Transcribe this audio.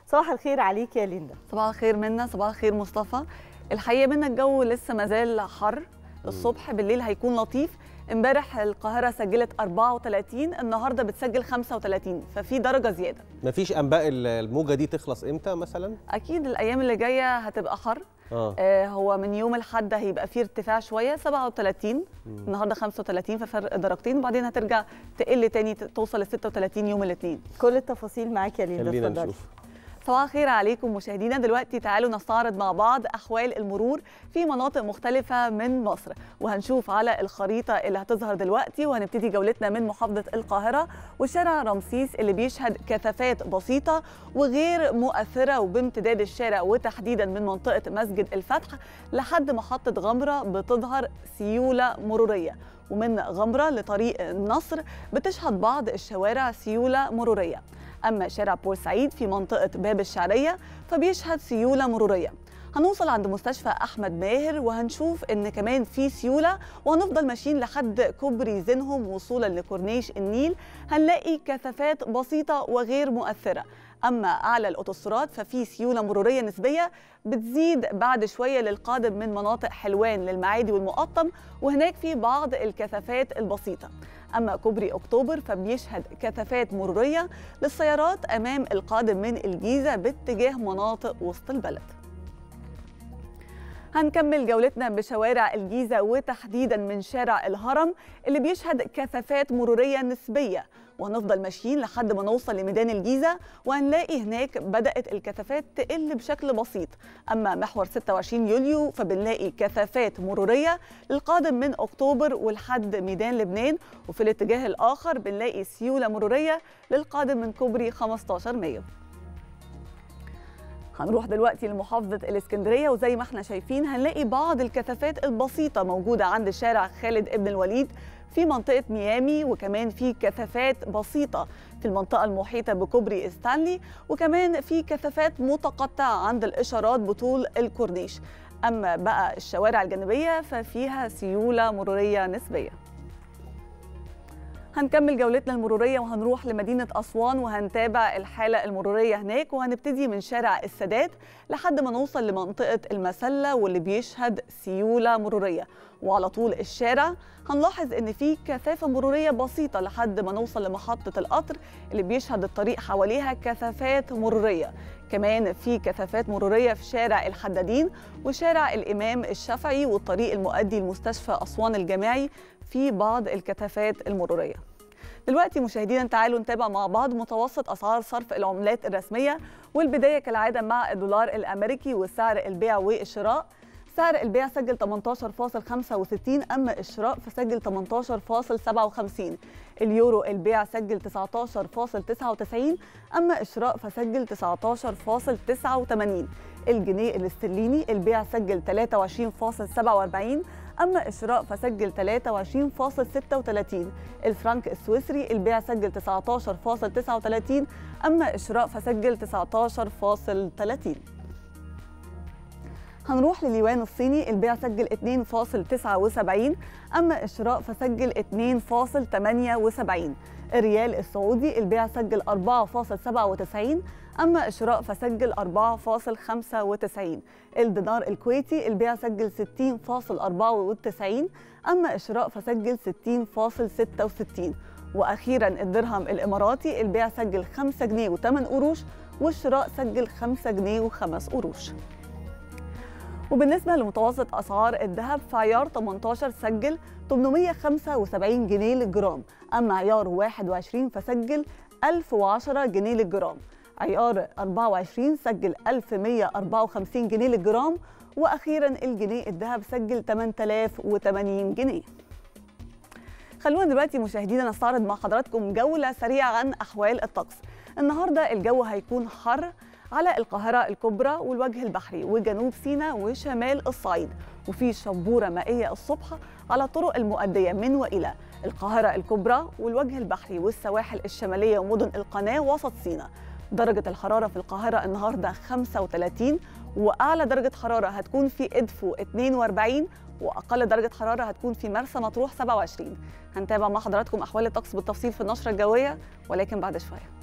صباح الخير عليك يا ليندا. صباح الخير منا، صباح الخير مصطفى. الحقيقه منا الجو لسه مازال حر الصبح، بالليل هيكون لطيف. امبارح القاهره سجلت 34، النهارده بتسجل 35، ففي درجه زياده. مفيش انباء الموجه دي تخلص امتى مثلا؟ اكيد الايام اللي جايه هتبقى حر. هو من يوم الاحد هيبقى فيه ارتفاع شويه 37، النهارده 35، ففرق درجتين، وبعدين هترجع تقل تاني توصل ل 36 يوم الاثنين. كل التفاصيل معاك يا ليندا. خلينا نشوف. صباح الخير عليكم مشاهدينا. دلوقتي تعالوا نستعرض مع بعض أحوال المرور في مناطق مختلفة من مصر، وهنشوف على الخريطة اللي هتظهر دلوقتي. وهنبتدي جولتنا من محافظة القاهرة وشارع رمسيس اللي بيشهد كثافات بسيطة وغير مؤثرة، وبامتداد الشارع وتحديدا من منطقة مسجد الفتح لحد محطة غمرة بتظهر سيولة مرورية، ومن غمرة لطريق النصر بتشهد بعض الشوارع سيولة مرورية. أما شارع بورسعيد في منطقة باب الشعرية فبيشهد سيولة مرورية. هنوصل عند مستشفى أحمد ماهر وهنشوف إن كمان في سيولة، وهنفضل ماشيين لحد كوبري زينهم وصولا لكورنيش النيل هنلاقي كثافات بسيطة وغير مؤثرة. أما أعلى الأوتوستراد ففي سيولة مرورية نسبية بتزيد بعد شوية للقادم من مناطق حلوان للمعادي والمقطم، وهناك في بعض الكثافات البسيطة. أما كوبري أكتوبر فبيشهد كثافات مرورية للسيارات أمام القادم من الجيزة باتجاه مناطق وسط البلد. هنكمل جولتنا بشوارع الجيزة وتحديدا من شارع الهرم اللي بيشهد كثافات مرورية نسبية، وهنفضل ماشيين لحد ما نوصل لميدان الجيزة وهنلاقي هناك بدأت الكثافات تقل بشكل بسيط. أما محور 26 يوليو فبنلاقي كثافات مرورية للقادم من أكتوبر ولحد ميدان لبنان، وفي الاتجاه الآخر بنلاقي سيولة مرورية للقادم من كوبري 15 مايو. هنروح دلوقتي لمحافظة الإسكندرية، وزي ما احنا شايفين هنلاقي بعض الكثافات البسيطة موجودة عند شارع خالد ابن الوليد في منطقة ميامي، وكمان في كثافات بسيطة في المنطقة المحيطة بكوبري ستانلي، وكمان في كثافات متقطعة عند الإشارات بطول الكورنيش. أما بقى الشوارع الجانبية ففيها سيولة مرورية نسبية. هنكمل جولتنا المرورية وهنروح لمدينة أسوان وهنتابع الحالة المرورية هناك، وهنبتدي من شارع السادات لحد ما نوصل لمنطقة المسلة واللي بيشهد سيولة مرورية، وعلى طول الشارع هنلاحظ إن في كثافة مرورية بسيطة لحد ما نوصل لمحطة القطر اللي بيشهد الطريق حواليها كثافات مرورية. كمان في كثافات مرورية في شارع الحدادين وشارع الإمام الشافعي والطريق المؤدي لمستشفى أسوان الجامعي في بعض الكثافات المرورية. دلوقتي مشاهدينا تعالوا نتابع مع بعض متوسط أسعار صرف العملات الرسمية، والبداية كالعادة مع الدولار الأمريكي وسعر البيع والشراء. سعر البيع سجل 18.65، أما الشراء فسجل 18.57. اليورو البيع سجل 19.99، أما الشراء فسجل 19.89. الجنيه الاسترليني البيع سجل 23.47، أما الشراء فسجل 23.36. الفرنك السويسري البيع سجل 19.39، أما الشراء فسجل 19.30. هنروح لليوان الصيني البيع سجل 2.79، أما الشراء فسجل 2.78. الريال السعودي البيع سجل 4.97، أما الشراء فسجل 4.95. الدينار الكويتي البيع سجل 60.94، أما الشراء فسجل 60.66. وأخيرا الدرهم الإماراتي البيع سجل 5 جنيه و8 قروش، والشراء سجل 5 جنيه و5 قروش. وبالنسبة لمتوسط أسعار الذهب فعيار 18 سجل 875 جنيه للجرام، أما عيار 21 فسجل 1010 جنيه للجرام. عيار 24 سجل 1154 جنيه للجرام، وأخيرا الجنيه الذهب سجل 8080 جنيه. خلونا دلوقتي مشاهدينا نستعرض مع حضراتكم جولة سريعة عن أحوال الطقس. النهاردة الجو هيكون حر على القاهرة الكبرى والوجه البحري وجنوب سيناء وشمال الصعيد، وفي شبورة مائية الصبح على الطرق المؤدية من وإلى القاهرة الكبرى والوجه البحري والسواحل الشمالية ومدن القناة وسط سيناء. درجة الحرارة في القاهرة النهاردة 35، وأعلى درجة حرارة هتكون في إدفو 42، وأقل درجة حرارة هتكون في مرسى مطروح 27. هنتابع مع حضراتكم أحوال الطقس بالتفصيل في النشرة الجوية ولكن بعد شوية.